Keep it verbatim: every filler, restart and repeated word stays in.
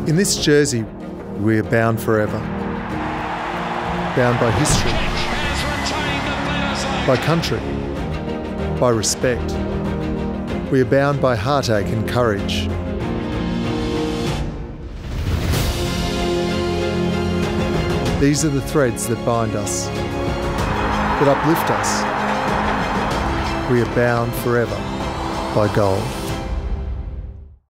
In this jersey, we are bound forever. Bound by history, by country, by respect. We are bound by heartache and courage. These are the threads that bind us, that uplift us. We are bound forever by gold.